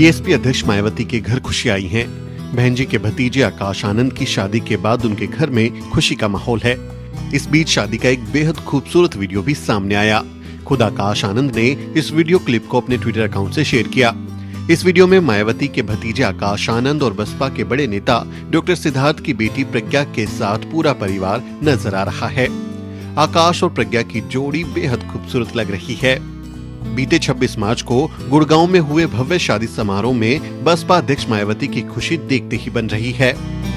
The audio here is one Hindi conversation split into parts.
बीएसपी अध्यक्ष मायावती के घर खुशी आई है। बहन जी के भतीजे आकाश आनंद की शादी के बाद उनके घर में खुशी का माहौल है। इस बीच शादी का एक बेहद खूबसूरत वीडियो भी सामने आया। खुद आकाश आनंद ने इस वीडियो क्लिप को अपने ट्विटर अकाउंट से शेयर किया। इस वीडियो में मायावती के भतीजे आकाश आनंद और बसपा के बड़े नेता डॉक्टर सिद्धार्थ की बेटी प्रज्ञा के साथ पूरा परिवार नजर आ रहा है। आकाश और प्रज्ञा की जोड़ी बेहद खूबसूरत लग रही है। बीते 26 मार्च को गुड़गांव में हुए भव्य शादी समारोह में बसपा अध्यक्ष मायावती की खुशी देखते ही बन रही है।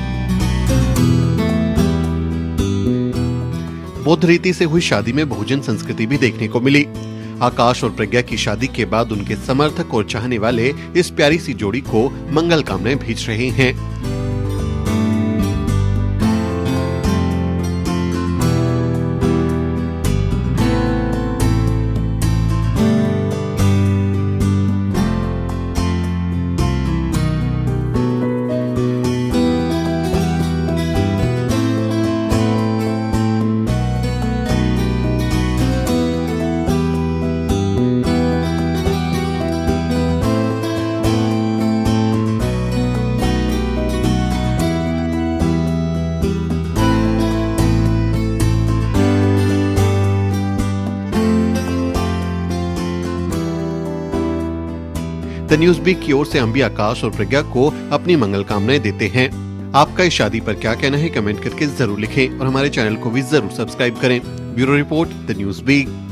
बौद्ध रीति से हुई शादी में बहुजन संस्कृति भी देखने को मिली। आकाश और प्रज्ञा की शादी के बाद उनके समर्थक और चाहने वाले इस प्यारी सी जोड़ी को मंगल कामनाएं भेज रहे हैं। द न्यूज बीक की ओर से हम भी आकाश और प्रज्ञा को अपनी मंगल कामनाएं देते हैं। आपका इस शादी पर क्या कहना है कमेंट करके जरूर लिखें और हमारे चैनल को भी जरूर सब्सक्राइब करें। Bureau report, the news beak.